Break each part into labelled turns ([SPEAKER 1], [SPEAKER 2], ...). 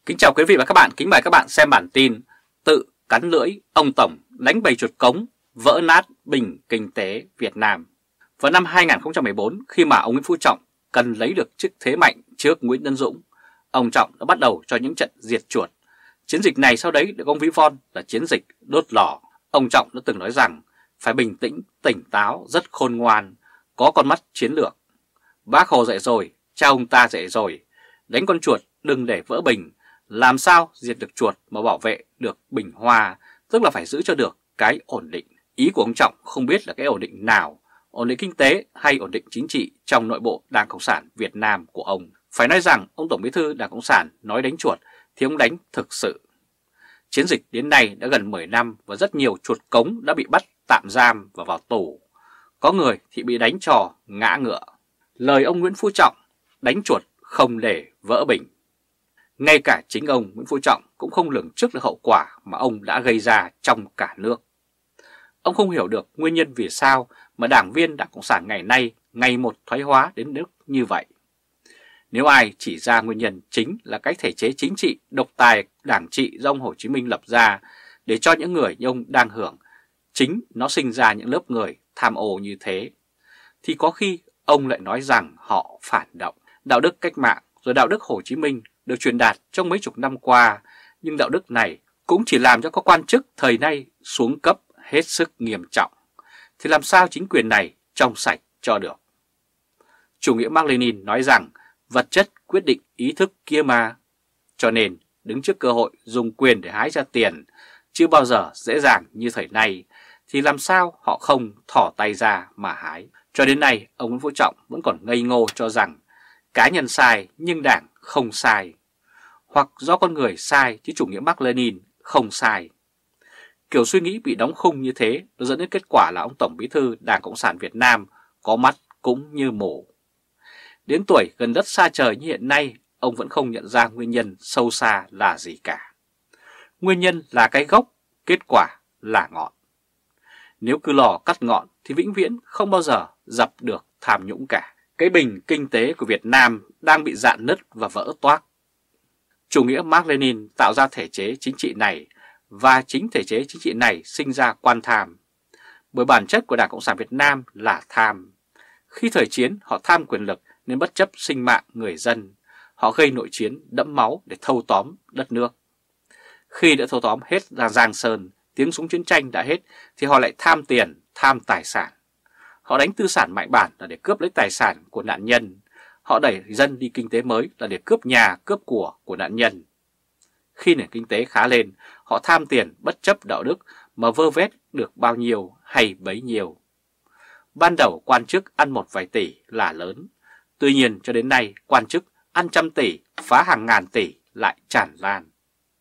[SPEAKER 1] Kính chào quý vị và các bạn, kính mời các bạn xem bản tin Tự cắn lưỡi, ông Tổng đánh bầy chuột cống, vỡ nát bình kinh tế Việt Nam. Vào năm 2014, khi mà ông Nguyễn Phú Trọng cần lấy được chức thế mạnh trước Nguyễn Tấn Dũng, ông Trọng đã bắt đầu cho những trận diệt chuột. Chiến dịch này sau đấy được ông ví von là chiến dịch đốt lò. Ông Trọng đã từng nói rằng phải bình tĩnh, tỉnh táo, rất khôn ngoan, có con mắt chiến lược. Bác Hồ dạy rồi, cha ông ta dạy rồi, đánh con chuột đừng để vỡ bình. Làm sao diệt được chuột mà bảo vệ được bình hoa, tức là phải giữ cho được cái ổn định. Ý của ông Trọng không biết là cái ổn định nào, ổn định kinh tế hay ổn định chính trị trong nội bộ Đảng Cộng sản Việt Nam của ông. Phải nói rằng ông Tổng Bí thư Đảng Cộng sản nói đánh chuột thì ông đánh thực sự. Chiến dịch đến nay đã gần 10 năm và rất nhiều chuột cống đã bị bắt tạm giam và vào tù. Có người thì bị đánh trò ngã ngựa. Lời ông Nguyễn Phú Trọng đánh chuột không để vỡ bình. Ngay cả chính ông Nguyễn Phú Trọng cũng không lường trước được hậu quả mà ông đã gây ra trong cả nước. Ông không hiểu được nguyên nhân vì sao mà đảng viên Đảng Cộng sản ngày nay ngày một thoái hóa đến nước như vậy. Nếu ai chỉ ra nguyên nhân chính là cái thể chế chính trị độc tài đảng trị do ông Hồ Chí Minh lập ra để cho những người như ông đang hưởng, chính nó sinh ra những lớp người tham ô như thế, thì có khi ông lại nói rằng họ phản động. Đạo đức cách mạng rồi đạo đức Hồ Chí Minh được truyền đạt trong mấy chục năm qua, nhưng đạo đức này cũng chỉ làm cho các quan chức thời nay xuống cấp hết sức nghiêm trọng. Thì làm sao chính quyền này trong sạch cho được? Chủ nghĩa Mác Lênin nói rằng vật chất quyết định ý thức kia mà. Cho nên đứng trước cơ hội dùng quyền để hái ra tiền chưa bao giờ dễ dàng như thời nay, thì làm sao họ không thỏ tay ra mà hái. Cho đến nay ông Nguyễn Phú Trọng vẫn còn ngây ngô cho rằng cá nhân sai nhưng đảng không sai, hoặc do con người sai chứ chủ nghĩa Mác Lênin không sai. Kiểu suy nghĩ bị đóng khung như thế nó dẫn đến kết quả là ông Tổng Bí thư Đảng Cộng sản Việt Nam có mắt cũng như mù. Đến tuổi gần đất xa trời như hiện nay, ông vẫn không nhận ra nguyên nhân sâu xa là gì cả. Nguyên nhân là cái gốc, kết quả là ngọn. Nếu cứ lò cắt ngọn thì vĩnh viễn không bao giờ dập được tham nhũng cả. Cái bình kinh tế của Việt Nam đang bị rạn nứt và vỡ toác. Chủ nghĩa Mác Lênin tạo ra thể chế chính trị này, và chính thể chế chính trị này sinh ra quan tham. Bởi bản chất của Đảng Cộng sản Việt Nam là tham. Khi thời chiến họ tham quyền lực nên bất chấp sinh mạng người dân, họ gây nội chiến đẫm máu để thâu tóm đất nước. Khi đã thâu tóm hết ra Giang Sơn, tiếng súng chiến tranh đã hết, thì họ lại tham tiền, tham tài sản. Họ đánh tư sản mạnh bản là để cướp lấy tài sản của nạn nhân. Họ đẩy dân đi kinh tế mới là để cướp nhà, cướp của nạn nhân. Khi nền kinh tế khá lên, họ tham tiền bất chấp đạo đức mà vơ vét được bao nhiêu hay bấy nhiêu. Ban đầu quan chức ăn một vài tỷ là lớn. Tuy nhiên cho đến nay quan chức ăn trăm tỷ, phá hàng ngàn tỷ lại tràn lan.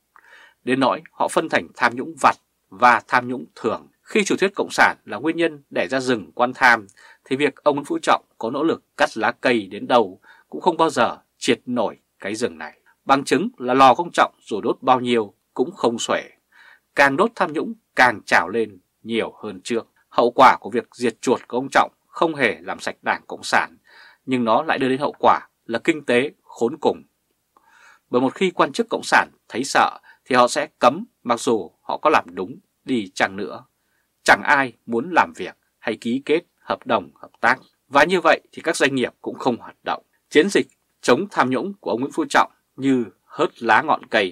[SPEAKER 1] Đến nỗi họ phân thành tham nhũng vặt và tham nhũng thường. Khi chủ thuyết cộng sản là nguyên nhân để ra rừng quan tham, thì việc ông Nguyễn Phú Trọng có nỗ lực cắt lá cây đến đâu cũng không bao giờ triệt nổi cái rừng này. Bằng chứng là lò của ông Trọng dù đốt bao nhiêu cũng không xuể. Càng đốt tham nhũng càng trào lên nhiều hơn trước. Hậu quả của việc diệt chuột của ông Trọng không hề làm sạch Đảng Cộng sản, nhưng nó lại đưa đến hậu quả là kinh tế khốn cùng. Bởi một khi quan chức cộng sản thấy sợ thì họ sẽ cấm, mặc dù họ có làm đúng đi chăng nữa. Chẳng ai muốn làm việc hay ký kết hợp đồng hợp tác, và như vậy thì các doanh nghiệp cũng không hoạt động. Chiến dịch chống tham nhũng của ông Nguyễn Phú Trọng như hớt lá ngọn cây.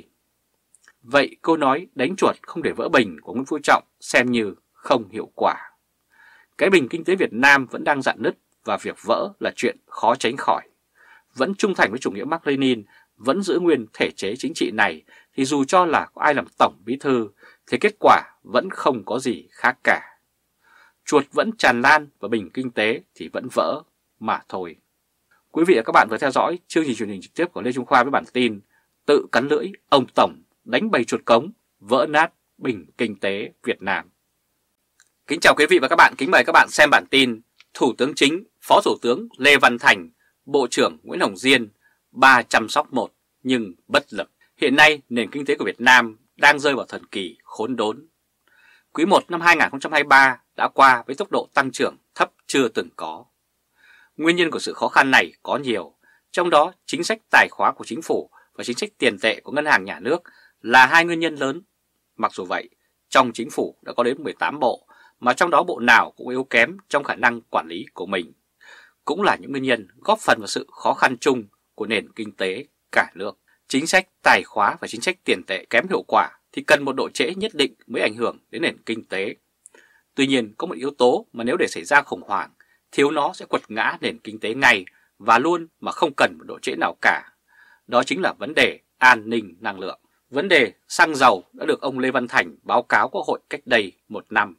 [SPEAKER 1] Vậy câu nói đánh chuột không để vỡ bình của Nguyễn Phú Trọng xem như không hiệu quả. Cái bình kinh tế Việt Nam vẫn đang rạn nứt và việc vỡ là chuyện khó tránh khỏi. Vẫn trung thành với chủ nghĩa Mác Lênin, vẫn giữ nguyên thể chế chính trị này, thì dù cho là có ai làm tổng bí thư thì kết quả vẫn không có gì khác cả. Chuột vẫn tràn lan và bình kinh tế thì vẫn vỡ mà thôi. Quý vị và các bạn vừa theo dõi chương trình truyền hình trực tiếp của Lê Trung Khoa với bản tin Tự cắn lưỡi, ông Tổng đánh bầy chuột cống, vỡ nát bình kinh tế Việt Nam. Kính chào quý vị và các bạn, kính mời các bạn xem bản tin Thủ tướng Chính, Phó Thủ tướng Lê Văn Thành, Bộ trưởng Nguyễn Hồng Diên, ba chăm sóc một nhưng bất lực. Hiện nay nền kinh tế của Việt Nam đang rơi vào thời kỳ khốn đốn. Quý 1 năm 2023 đã qua với tốc độ tăng trưởng thấp chưa từng có. Nguyên nhân của sự khó khăn này có nhiều, trong đó chính sách tài khóa của chính phủ và chính sách tiền tệ của Ngân hàng Nhà nước là hai nguyên nhân lớn. Mặc dù vậy, trong chính phủ đã có đến 18 bộ, mà trong đó bộ nào cũng yếu kém trong khả năng quản lý của mình. Cũng là những nguyên nhân góp phần vào sự khó khăn chung của nền kinh tế cả nước. Chính sách tài khóa và chính sách tiền tệ kém hiệu quả thì cần một độ trễ nhất định mới ảnh hưởng đến nền kinh tế. Tuy nhiên, có một yếu tố mà nếu để xảy ra khủng hoảng, thiếu nó sẽ quật ngã nền kinh tế ngay và luôn mà không cần một độ trễ nào cả. Đó chính là vấn đề an ninh năng lượng. Vấn đề xăng dầu đã được ông Lê Văn Thành báo cáo Quốc hội cách đây 1 năm.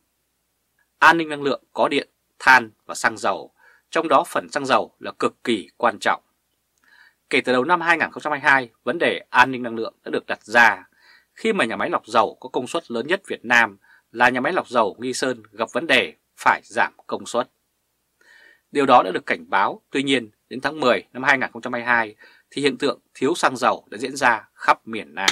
[SPEAKER 1] An ninh năng lượng có điện, than và xăng dầu, trong đó phần xăng dầu là cực kỳ quan trọng. Kể từ đầu năm 2022, vấn đề an ninh năng lượng đã được đặt ra khi mà nhà máy lọc dầu có công suất lớn nhất Việt Nam là nhà máy lọc dầu Nghi Sơn gặp vấn đề phải giảm công suất. Điều đó đã được cảnh báo, tuy nhiên đến tháng 10 năm 2022 thì hiện tượng thiếu xăng dầu đã diễn ra khắp miền Nam.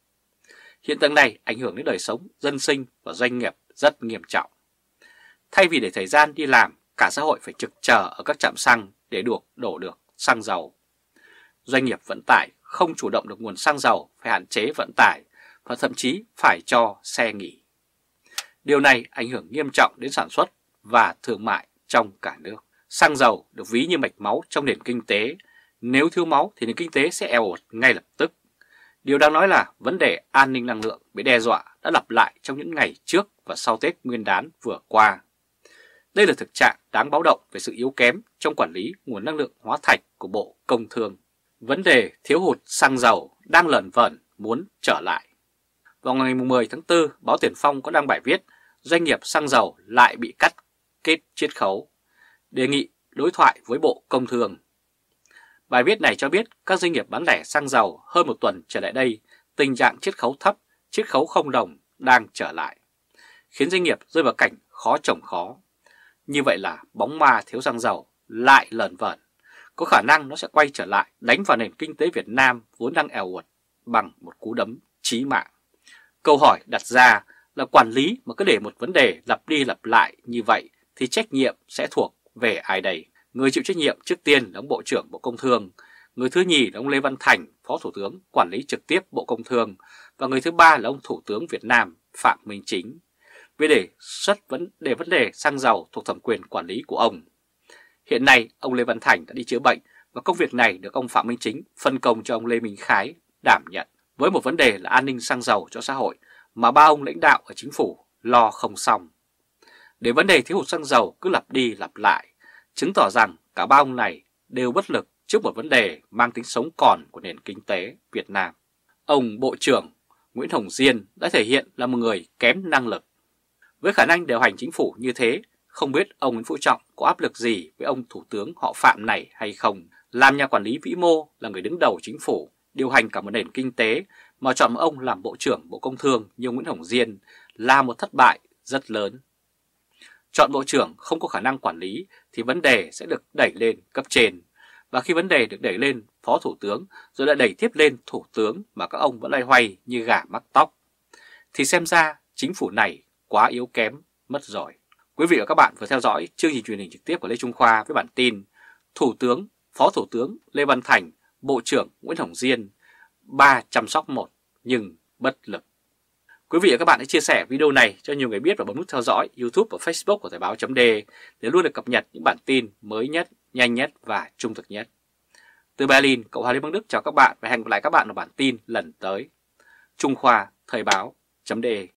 [SPEAKER 1] Hiện tượng này ảnh hưởng đến đời sống, dân sinh và doanh nghiệp rất nghiêm trọng. Thay vì để thời gian đi làm, cả xã hội phải trực chờ ở các trạm xăng để đổ được xăng dầu. Doanh nghiệp vận tải không chủ động được nguồn xăng dầu phải hạn chế vận tải và thậm chí phải cho xe nghỉ. Điều này ảnh hưởng nghiêm trọng đến sản xuất và thương mại trong cả nước. Xăng dầu được ví như mạch máu trong nền kinh tế. Nếu thiếu máu thì nền kinh tế sẽ eo uột ngay lập tức. Điều đáng nói là vấn đề an ninh năng lượng bị đe dọa đã lặp lại trong những ngày trước và sau Tết Nguyên đán vừa qua. Đây là thực trạng đáng báo động về sự yếu kém trong quản lý nguồn năng lượng hóa thạch của Bộ Công Thương. Vấn đề thiếu hụt xăng dầu đang lởn vởn muốn trở lại. Vào ngày 10 tháng 4, báo Tiền Phong có đăng bài viết doanh nghiệp xăng dầu lại bị cắt kết chiết khấu, đề nghị đối thoại với Bộ Công Thương. Bài viết này cho biết các doanh nghiệp bán lẻ xăng dầu hơn một tuần trở lại đây, tình trạng chiết khấu thấp, chiết khấu không đồng đang trở lại, khiến doanh nghiệp rơi vào cảnh khó chồng khó. Như vậy là bóng ma thiếu xăng dầu lại lởn vởn, có khả năng nó sẽ quay trở lại đánh vào nền kinh tế Việt Nam vốn đang eo uột bằng một cú đấm chí mạng. Câu hỏi đặt ra là quản lý mà cứ để một vấn đề lặp đi lặp lại như vậy thì trách nhiệm sẽ thuộc về ai đây? Người chịu trách nhiệm trước tiên là ông Bộ trưởng Bộ Công Thương, người thứ nhì là ông Lê Văn Thành, Phó Thủ tướng quản lý trực tiếp Bộ Công Thương và người thứ ba là ông Thủ tướng Việt Nam Phạm Minh Chính. Về vấn đề xăng dầu thuộc thẩm quyền quản lý của ông. Hiện nay, ông Lê Văn Thành đã đi chữa bệnh và công việc này được ông Phạm Minh Chính phân công cho ông Lê Minh Khái đảm nhận. Với một vấn đề là an ninh xăng dầu cho xã hội mà ba ông lãnh đạo ở chính phủ lo không xong. Để vấn đề thiếu hụt xăng dầu cứ lặp đi lặp lại, chứng tỏ rằng cả ba ông này đều bất lực trước một vấn đề mang tính sống còn của nền kinh tế Việt Nam. Ông Bộ trưởng Nguyễn Hồng Diên đã thể hiện là một người kém năng lực. Với khả năng điều hành chính phủ như thế, không biết ông Nguyễn Phú Trọng có áp lực gì với ông Thủ tướng họ Phạm này hay không? Làm nhà quản lý vĩ mô là người đứng đầu chính phủ, điều hành cả một nền kinh tế mà chọn một ông làm Bộ trưởng Bộ Công Thương như Nguyễn Hồng Diên là một thất bại rất lớn. Chọn Bộ trưởng không có khả năng quản lý thì vấn đề sẽ được đẩy lên cấp trên. Và khi vấn đề được đẩy lên Phó Thủ tướng rồi lại đẩy tiếp lên Thủ tướng mà các ông vẫn loay hoay như gà mắc tóc, thì xem ra chính phủ này quá yếu kém mất rồi. Quý vị và các bạn vừa theo dõi chương trình truyền hình trực tiếp của Lê Trung Khoa với bản tin Thủ tướng, Phó Thủ tướng Lê Văn Thành, Bộ trưởng Nguyễn Hồng Diên, ba chăm sóc một nhưng bất lực. Quý vị và các bạn hãy chia sẻ video này cho nhiều người biết và bấm nút theo dõi YouTube và Facebook của Thời báo.de để luôn được cập nhật những bản tin mới nhất, nhanh nhất và trung thực nhất. Từ Berlin, Cộng hòa Liên bang Đức chào các bạn và hẹn gặp lại các bạn ở bản tin lần tới. Trung Khoa, Thời báo.de